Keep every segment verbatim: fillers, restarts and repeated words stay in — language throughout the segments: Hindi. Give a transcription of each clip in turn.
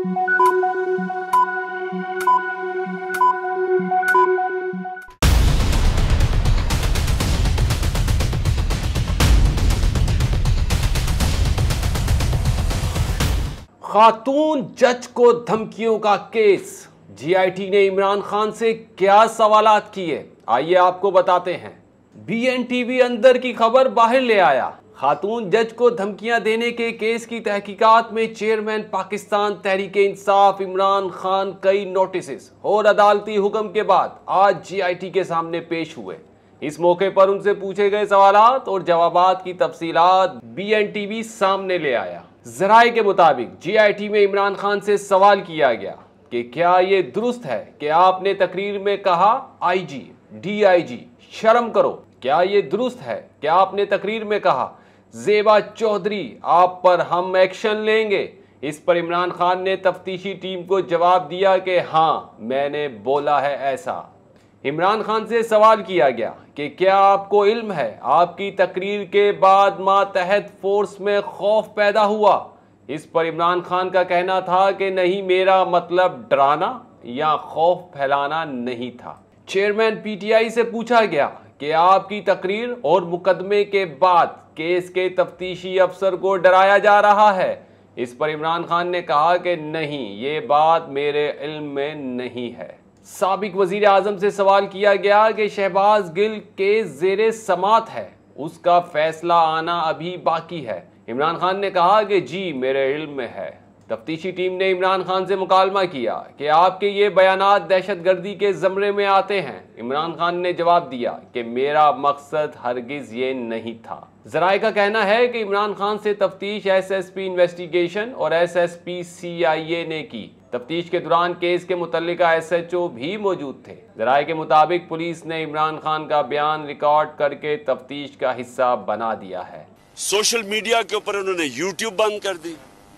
खातून जज को धमकियों का केस। जीआईटी ने इमरान खान से क्या सवालात किए, आइए आपको बताते हैं। बीएनटीवी अंदर की खबर बाहर ले आया। खातून जज को धमकियां देने के केस की तहकीकात में चेयरमैन पाकिस्तान तहरीके इंसाफ इमरान खान कई नोटिस और अदालती हुक्म के बाद आज जीआईटी के सामने पेश हुए। इस मौके पर उनसे पूछे गए सवालात और जवाबात की तफसीलात बीएनटीवी सामने ले आया। जराये के मुताबिक जीआईटी में इमरान खान से सवाल किया गया कि क्या ये दुरुस्त है कि आपने तकरीर में कहा आईजी, डीआईजी शर्म करो। क्या ये दुरुस्त है कि आपने तकरीर में कहा जेबा चौधरी आप पर हम एक्शन लेंगे। इस पर इमरान खान ने तफ्तीशी टीम को जवाब दिया कि हाँ मैंने बोला है ऐसा। इमरान खान से सवाल किया गया कि क्या आपको इल्म है आपकी तकरीर के बाद मातहत फोर्स में खौफ पैदा हुआ। इस पर इमरान खान का कहना था कि नहीं, मेरा मतलब डराना या खौफ फैलाना नहीं था। चेयरमैन पीटीआई से पूछा गया कि आपकी तकरीर और मुकदमे के बाद केस के तफ्तीशी अफसर को डराया जा रहा है। इस पर इमरान खान ने कहा कि नहीं, ये बात मेरे इल्म में नहीं है। साबिक वजीर आजम से सवाल किया गया कि शहबाज गिल केस जेरे समात है, उसका फैसला आना अभी बाकी है। इमरान खान ने कहा कि जी मेरे इल्म में है। तफ्तीशी टीम ने इमरान खान से मुकालमा किया कि आपके ये बयानात दहशतगर्दी के ज़मरे में आते हैं। इमरान खान ने जवाब दिया कि मेरा मकसद हरगिज़ ये नहीं था। जराये का कहना है कि इमरान खान से तफ्तीश एसएसपी इन्वेस्टिगेशन और एसएसपी सीआईए ने की। तफ्तीश के दौरान केस के मुतल्लिका एसएचओ भी मौजूद थे। जराये के मुताबिक पुलिस ने इमरान खान का बयान रिकॉर्ड करके तफ्तीश का हिस्सा बना दिया है। सोशल मीडिया के ऊपर उन्होंने यूट्यूब बंद कर दी।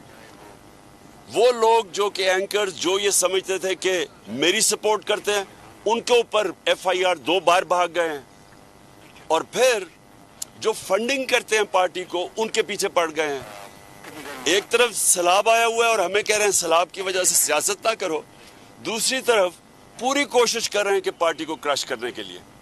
वो लोग जो कि एंकर्स जो ये समझते थे कि मेरी सपोर्ट करते हैं, उनके ऊपर एफआईआर दो बार भाग गए हैं। और फिर जो फंडिंग करते हैं पार्टी को, उनके पीछे पड़ गए हैं। एक तरफ सैलाब आया हुआ है और हमें कह रहे हैं सैलाब की वजह से सियासत ना करो, दूसरी तरफ पूरी कोशिश कर रहे हैं कि पार्टी को क्रश करने के लिए।